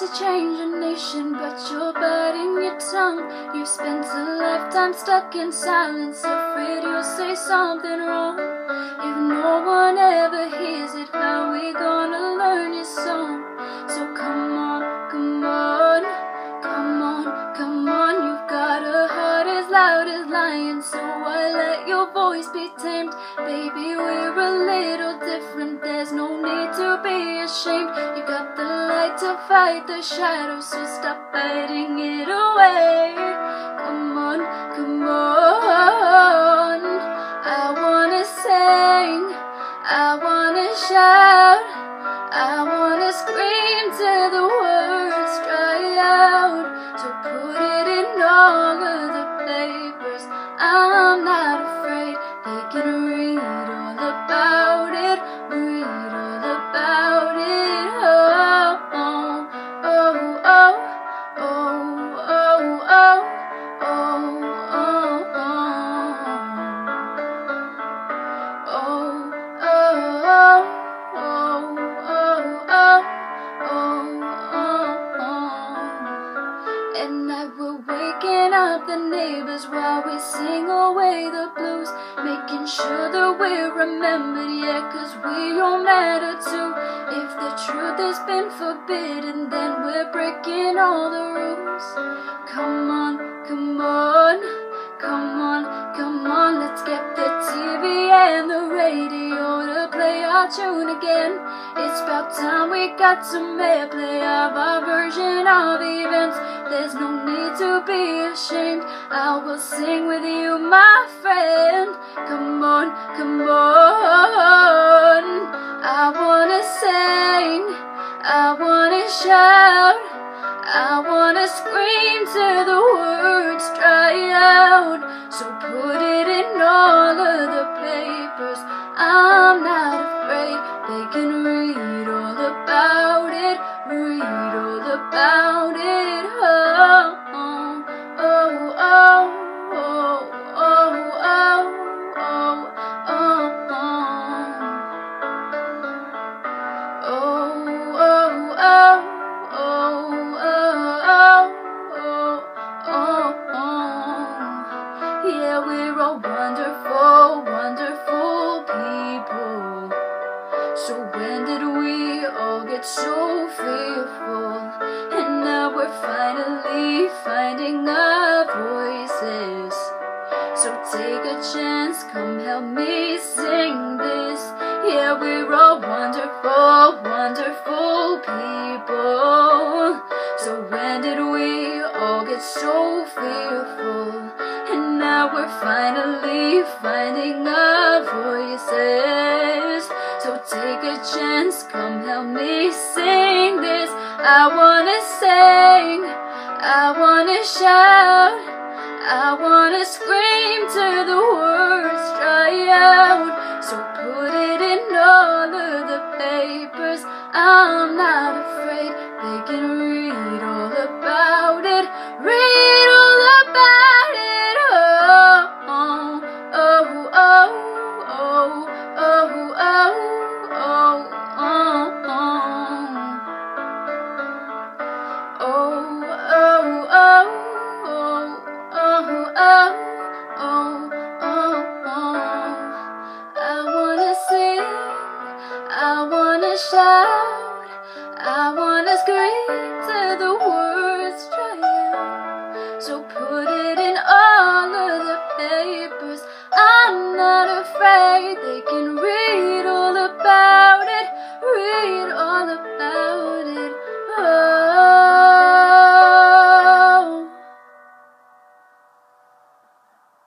change a nation, but you're biting your tongue. You've spent a lifetime stuck in silence, afraid you'll say something wrong. If no one ever hears it, how we gonna learn your song? So come on, come on, come on, come on. You've got a heart as loud as lion, so why let your voice be tamed? Baby, we're a little different, there's no need to be ashamed. You got the light to fight the shadows, so stop fighting it away. Come on, come on. I wanna sing, I wanna shout, I wanna scream till the words dry out. So put it in all of the papers, I'm not afraid. They can read all about it, read all about it. Oh, oh, oh, oh, oh, oh, oh, oh, oh, At night we're waking up the neighbors while we sing away the blues, making sure that we're remembered, yeah, 'cause we all matter too. If the truth has been forbidden, then we're breaking all the rules. Come on, come on, come on, come on, let's get the TV and the radio to play our tune again. It's about time we got some airplay of our version of events. There's no need to be ashamed, I will sing with you, my friend. Come on, come on. I wanna sing, I wanna shout, I wanna scream till the words dry out. So put it in all of the papers, I'm not afraid. They can read all about it, read all about it. Oh, oh, oh, oh, oh, oh, oh, oh, oh, yeah, we're all wonderful, wonderful people. So when did we all get so fearful? And now we're finally finding our voices. So take a chance, come help me sing this. Yeah, we're all wonderful, wonderful people. So when did we all get so fearful? And now we're finally finding our voices. So take a chance, come help me sing this. I wanna sing, I wanna shout, I wanna scream till the words dry out. So put it in all of the papers, I'm not afraid. They can read